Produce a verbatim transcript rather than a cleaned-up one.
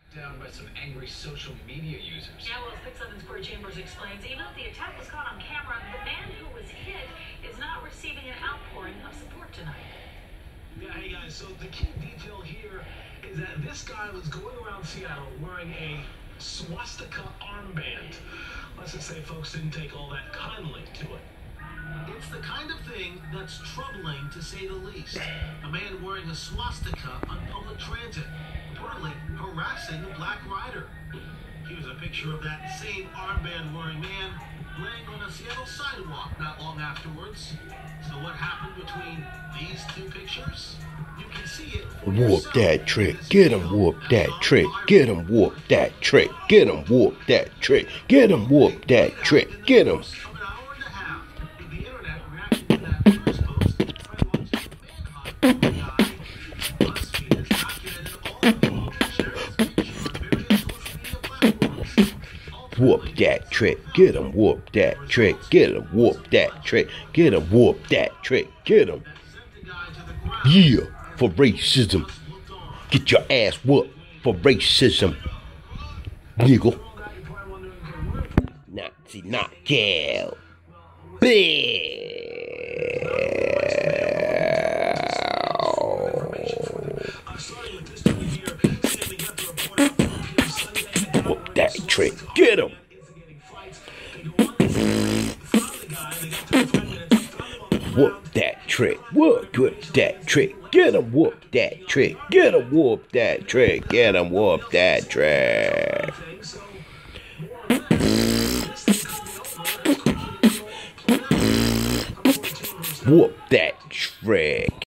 Down by some angry social media users. Yeah, well, six seven Square Chambers explains, even if the attack was caught on camera, the man who was hit is not receiving an outpouring of support tonight. Yeah, hey guys, so the key detail here is that this guy was going around Seattle wearing a swastika armband. Let's just say folks didn't take all that kindly to it. It's the kind of thing that's troubling, to say the least. A man wearing a swastika on public transit, reportedly harassing a black rider. Here's a picture of that same armband-wearing man laying on a Seattle sidewalk not long afterwards. So what happened between these two pictures? You can see it for Whoop yourself. that trick, get him, whoop that trick, get him, whoop that trick, get him, whoop that trick, get him, whoop that trick, get him. Of an hour and a half, the internet reacted to that first post and wants to manhunt the guy. BuzzFeed has documented all the people who shared this picture on various social media platforms. Whoop that trick, get him, whoop that trick, get him, whoop that trick, get him, whoop that trick, get him. Yeah, for racism. Get your ass whooped for racism. Nigga. Nazi knockout. Whoop that trick, get him. Whoop that trick, whoop, whoop that trick, get him, whoop that trick, get him, whoop that trick, get him, whoop that trick. Whoop that trick.